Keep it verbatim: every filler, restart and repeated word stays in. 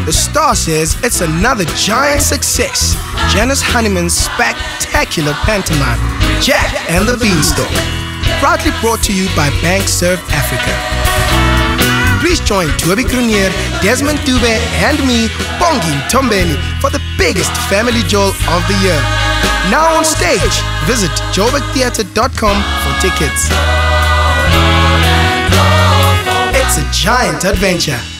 The Star says it's another giant success. Janice Honeyman's spectacular pantomime, Jack and the Beanstalk. Proudly brought to you by BankservAfrica. Please join Toby Grunier, Desmond Dube, and me, Bongi Tombeni, for the biggest family jol of the year. Now on stage, visit Joburg Theatre dot com for tickets. It's a giant adventure.